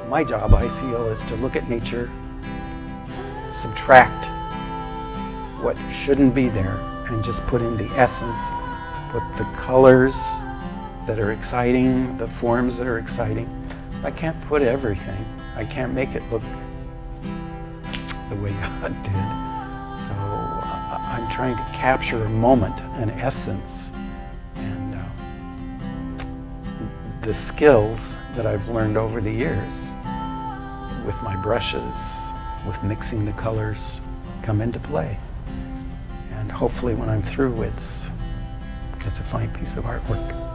My job, I feel, is to look at nature, subtract what shouldn't be there, and just put in the essence, put the colors that are exciting, the forms that are exciting. I can't put everything. I can't make it look the way God did. So I'm trying to capture a moment, an essence, and the skills that I've learned over the years with my brushes, with mixing the colors, come into play. And hopefully when I'm through, it's a fine piece of artwork.